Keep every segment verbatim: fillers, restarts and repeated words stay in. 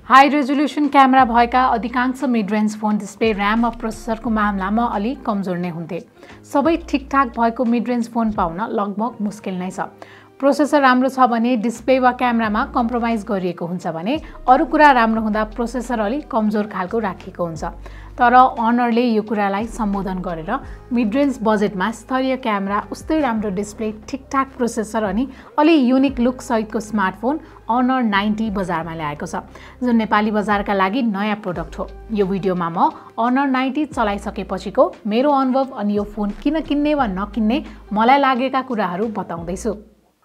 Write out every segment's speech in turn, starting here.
High resolution camera भएका अधिकांश mid range phone display RAM र प्रोसेसरको मामलामा अलि कमजोर नै हुन्थे। सबै ठिकठाक भएको मिड रेन्ज फोन पाउन लगभग मुस्किल नै छ। प्रोसेसर राम्रो छ भने डिस्प्ले वा क्यामेरामा कम्प्रोमाइज गरिएको हुन्छ भने अरू कुरा राम्रो हुँदा प्रोसेसर अलि कमजोर खालको राखिएको हुन्छ। तर अनरले यो कुरालाई सम्बोधन गरेर मिड रेन्ज बजेटमा स्तरीय क्यामेरा, उस्तै राम्रो डिस्प्ले, ठिकठाक प्रोसेसर अनि अलि युनिक लुक सहितको स्मार्टफोन अनर नाइन्टी बजारमा ल्याएको छ, जुन नेपाली बजारका लागि नयाँ प्रोडक्ट हो। यो भिडियोमा म अनर नाइन्टी चलाइसकेपछिको मेरो अनुभव अनि यो फोन किन किन्ने वा नकिन्ने मलाई लागेका कुराहरू बताउँदैछु।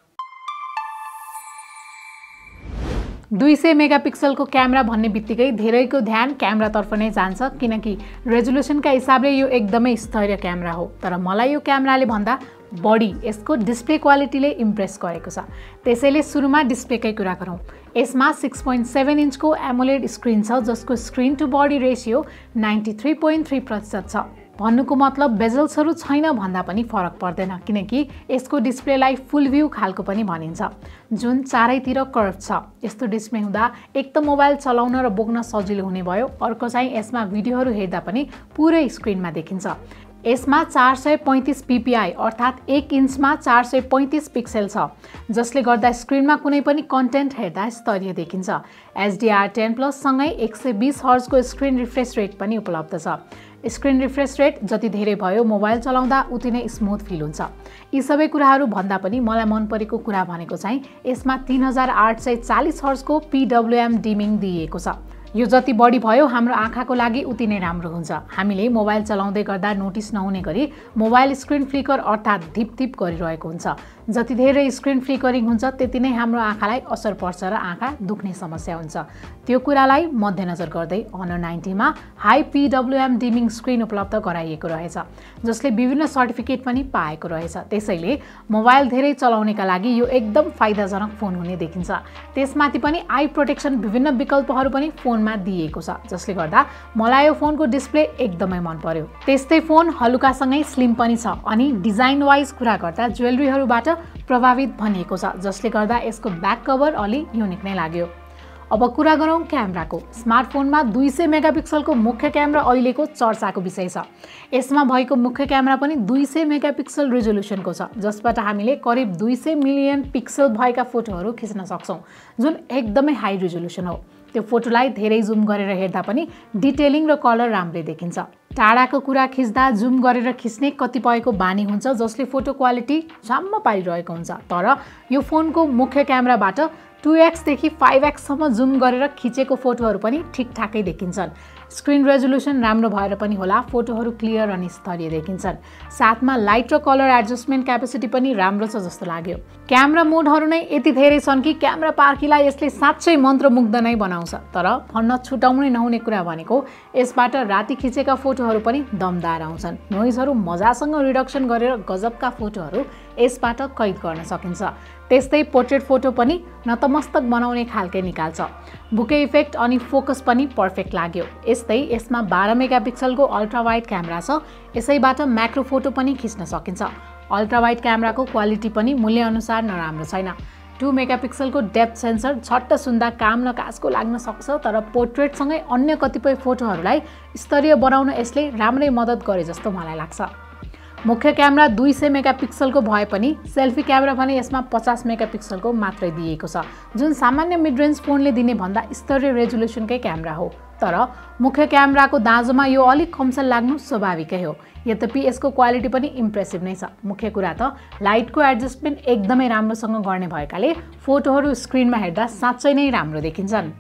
दुई सय मेगापिक्सलको क्यामेरा भन्ने बित्तिकै धेरैको ध्यान क्यामेरातर्फ नै जान्छ, किनकि रेजोल्युसनका हिसाबले यो एकदमै स्तरीय क्यामेरा हो। तर मलाई यो क्यामेराले भन्दा बढी यसको डिस्प्ले क्वालिटीले इम्प्रेस गरेको छ। त्यसैले सुरुमा डिस्प्लेकै कुरा गरौँ। यसमा सिक्स पोइन्ट सेभेन इन्चको एमोलेड स्क्रिन छ, जसको screen to body ratio ninety three point three प्रतिशत छ। भन्नुको मतलब बेजल्सहरू छैन भन्दा पनि फरक पर्दैन, किनकि यसको डिस्प्लेलाई फुल भ्यू खालको पनि भनिन्छ, जुन चारैतिर कर्भ छ। यस्तो डिस्प्ले हुँदा एक त मोबाइल चलाउन र बोक्न सजिलो हुने भयो, अर्को चाहिँ यसमा भिडियोहरू हेर्दा पनि पुरै स्क्रिनमा देखिन्छ। यसमा चार सय पैँतिस पिपिआई अर्थात् एक इन्चमा चार सय पैँतिस पिक्सेल छ, जसले गर्दा स्क्रिनमा कुनै पनि कन्टेन्ट हेर्दा स्तरीय देखिन्छ। एचडिआर टेन प्लस सँगै एक सय बिस हर्जको स्क्रिन रिफ्रेस रेट पनि उपलब्ध छ। स्क्रिन रिफ्रेस रेट जति धेरै भयो मोबाइल चलाउँदा उति नै स्मुथ फिल हुन्छ। यी सबै कुराहरू भन्दा पनि मलाई मन परेको कुरा भनेको चाहिँ यसमा तीन हजार आठ सय चालिस हर्जको पीडब्ल्युएम डिमिङ दिइएको छ। यो जति बढी भयो हाम्रो आँखाको लागि उति नै राम्रो हुन्छ। हामीले मोबाइल चलाउँदै गर्दा नोटिस नहुने गरी मोबाइल स्क्रिन फ्लिकर अर्थात् धिपधिप गरिरहेको हुन्छ। जति धेरै स्क्रिन फ्लिकरिङ हुन्छ त्यति नै हाम्रो आँखालाई असर पर्छ र आँखा दुख्ने समस्या हुन्छ। त्यो कुरालाई मध्यनजर गर्दै अनर नाइन्टीमा हाई पीडब्ल्युएम डिमिङ स्क्रिन उपलब्ध गराइएको रहेछ, जसले विभिन्न सर्टिफिकेट पनि पाएको रहेछ। त्यसैले मोबाइल धेरै चलाउनेका लागि यो एकदम फाइदाजनक फोन हुने देखिन्छ। त्यसमाथि पनि आई प्रोटेक्सन विभिन्न विकल्पहरू पनि फोनमा दिएको छ, जसले गर्दा मलाई यो फोनको डिस्प्ले एकदमै मन पर्यो। त्यस्तै फोन हलुकासँगै स्लिम पनि छ अनि डिजाइन वाइज कुरा गर्दा ज्वेलरीहरूबाट प्रभावित भनिएको छ, जसले गर्दा यसको ब्याक कभर अलि युनिक नै लाग्यो। अब कुरा गरौँ क्यामेराको। स्मार्टफोनमा दुई सय मेगापिक्सलको मुख्य क्यामेरा अहिलेको चर्चाको विषय छ। यसमा भएको मुख्य क्यामेरा पनि दुई सय मेगापिक्सल रेजोल्युसनको छ, जसबाट हामीले करिब दुई सय मिलियन पिक्सल भएका फोटोहरू खिच्न सक्छौँ, जुन एकदमै हाई रेजोल्युसन हो। त्यो फोटोलाई धेरै जुम गरेर हेर्दा पनि डिटेलिङ र कलर राम्रै देखिन्छ। टाढाको कुरा खिच्दा जुम गरेर खिच्ने कतिपयको बानी हुन्छ, जसले फोटो क्वालिटी झ्याम्म पारिरहेको हुन्छ। तर यो फोनको मुख्य क्यामेराबाट टू एक्सदेखि फाइभ एक्ससम्म जुम गरेर खिचेको फोटोहरू पनि ठिकठाकै देखिन्छन्। स्क्रिन रेजोल्युसन राम्रो भएर पनि होला फोटोहरू क्लियर अनि स्तरीय देखिन्छन्। साथमा लाइट र कलर एडजस्टमेन्ट क्यापेसिटी पनि राम्रो छ जस्तो लाग्यो। क्यामेरा मोडहरू नै यति धेरै छन् कि क्यामेरा पार्कीलाई यसले साँच्चै मन्त्रमुग्ध नै बनाउँछ। तर भन्न छुटाउनै नहुने कुरा भनेको यसबाट राति खिचेका फोटोहरू पनि दमदार आउँछन्। नोइजहरू मजासँग रिडक्सन गरेर गजबका फोटोहरू यसबाट कैद गर्न सकिन्छ। त्यस्तै पोर्ट्रेट फोटो पनि नतमस्तक बनाउने खालकै निकाल्छ। बुके इफेक्ट अनि फोकस पनि पर्फेक्ट लाग्यो। यस्तै यसमा बाह्र मेगापिक्सलको अल्ट्रा वाइड क्यामेरा छ, यसैबाट म्याक्रो फोटो पनि खिच्न सकिन्छ। अल्ट्रा वाइड क्यामेराको क्वालिटी पनि मूल्यअनुसार नराम्रो छैन। टू मेगापिक्सलको डेप्थ सेन्सर झट्ट सुन्दा काम न काजको लाग्न सक्छ, तर पोर्ट्रेटसँगै अन्य कतिपय फोटोहरूलाई स्तरीय बनाउन यसले राम्रै मद्दत गरे जस्तो मलाई लाग्छ। मुख्य क्यामेरा दुई सय मेगापिक्सलको भए पनि सेल्फी क्यामेरा भने यसमा पचास मेगापिक्सलको मात्रै दिएको छ, जुन सामान्य मिड रेन्ज फोनले दिने भन्दा स्तरीय रेजोल्युसनकै क्यामेरा हो। तर मुख्य क्यामेराको दाँजोमा यो अलिक कमसल लाग्नु स्वाभाविकै हो। यद्यपि यसको क्वालिटी पनि इम्प्रेसिभ नै छ। मुख्य कुरा त लाइटको एडजस्टमेन्ट एकदमै राम्रोसँग गर्ने भएकाले फोटोहरू स्क्रिनमा हेर्दा साँच्चै नै राम्रो देखिन्छन्।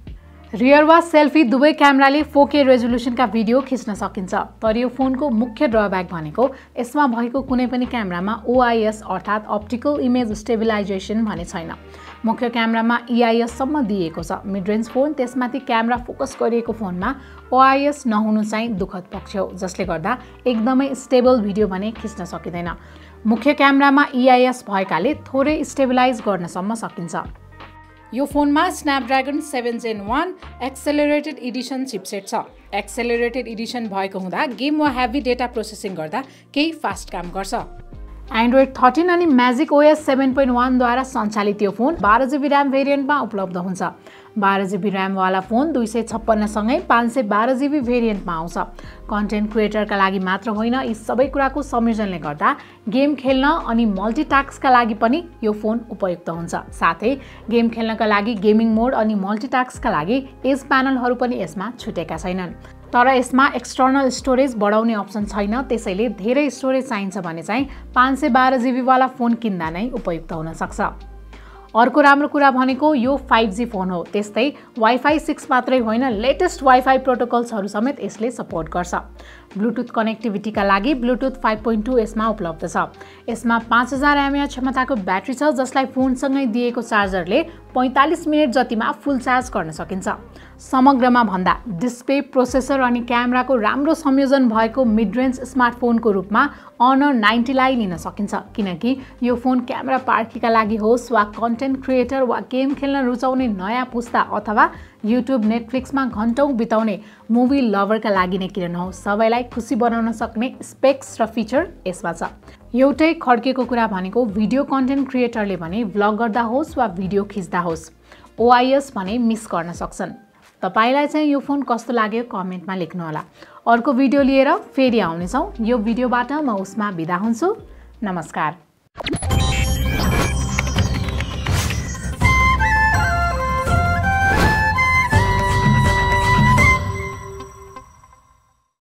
रियर वा सेल्फी दुवै क्यामेराले फोर के रेजोल्युसनका भिडियो खिच्न सकिन्छ। तर यो फोनको मुख्य ड्रब्याक भनेको यसमा भएको कुनै पनि क्यामेरामा ओआइएस अर्थात् अप्टिकल इमेज स्टेबिलाइजेसन भने छैन। मुख्य क्यामेरामा इआइएससम्म दिएको छ। मिड रेन्ज फोन त्यसमाथि क्यामेरा फोकस गरिएको फोनमा ओआइएस नहुनु चाहिँ दुःखद पक्ष हो, जसले गर्दा एकदमै स्टेबल भिडियो भने खिच्न सकिँदैन। मुख्य क्यामेरामा इआइएस भएकाले थोरै स्टेबिलाइज गर्नसम्म सकिन्छ। यो फोनमा Snapdragon seven gen one accelerated edition chipset छ। एक्सेलरेटेड एडिसन भएको हुँदा गेम वा हेभी डेटा प्रोसेसिङ गर्दा केही फास्ट काम गर्छ। एन्ड्रोइड थर्टिन अनि magic OS seven point one द्वारा सञ्चालित यो फोन बाह्र जिबी ऱ्याम भेरिएन्टमा उपलब्ध हुन्छ। बाह्र जिबी ऱ्यामवाला फोन दुई सय छप्पन्नसँगै पाँच सय बाह्र जिबी भेरिएन्टमा आउँछ। कन्टेन्ट क्रिएटरका लागि मात्र होइन, यी सबै कुराको संयोजनले गर्दा गेम खेल्न अनि मल्टिटास्कका लागि पनि यो फोन उपयुक्त हुन्छ। साथै गेम खेल्नका लागि गेमिङ मोड अनि मल्टिटास्कका लागि एज प्यानलहरू पनि यसमा छुटेका छैनन्। तर यसमा एक्सटर्नल स्टोरेज बढाउने अप्सन छैन, त्यसैले धेरै स्टोरेज चाहिन्छ भने चाहिँ पाँच सय बाह्र जिबी वाला फोन किन्दा नै उपयुक्त हुन सक्छ। अर्को राम्रो कुरा भनेको यो फाइभ जी फोन हो। त्यस्तै वाइफाई सिक्स मात्रै होइन, लेटेस्ट वाइफाई प्रोटोकल्सहरू समेत यसले सपोर्ट गर्छ। ब्लुटुथ कनेक्टिभिटीका लागि ब्लुटुथ फाइभ पोइन्ट टू यसमा उपलब्ध छ। यसमा पाँच हजार एमएएच क्षमताको ब्याट्री छ, जसलाई फोनसँगै दिएको चार्जरले पैँतालिस मिनट जतिमा फुल चार्ज गर्न सकिन्छ। समग्रमा भन्दा डिस्प्ले, प्रोसेसर अनि क्यामेराको राम्रो संयोजन भएको मिड रेन्ज स्मार्टफोनको रूपमा अनर नाइन्टीलाई लिन सकिन्छ, किनकि यो फोन क्यामेरा पार्टीका लागि होस् वा कन्टेन्ट क्रिएटर वा गेम खेल्न रुचाउने नयाँ पुस्ता अथवा युट्युब, नेटफ्लिक्समा घन्टौँ बिताउने मुभी लभरका लागि नै किन नहोस्, सबैलाई खुसी बनाउन सक्ने स्पेक्स र फिचर यसमा छ। एउटै खड्केको कुरा भनेको भिडियो कन्टेन्ट क्रिएटरले भने भ्लग गर्दा होस् वा भिडियो खिच्दा होस्, ओआइएस भने मिस गर्न सक्छन्। तपाईलाई चाहिँ यो फोन कस्तो लाग्यो कमेन्टमा लेख्नुहोला। अर्को भिडियो लिएर फेरि आउनेछौँ। यो भिडियोबाट म उसमा बिदा हुन्छु। नमस्कार।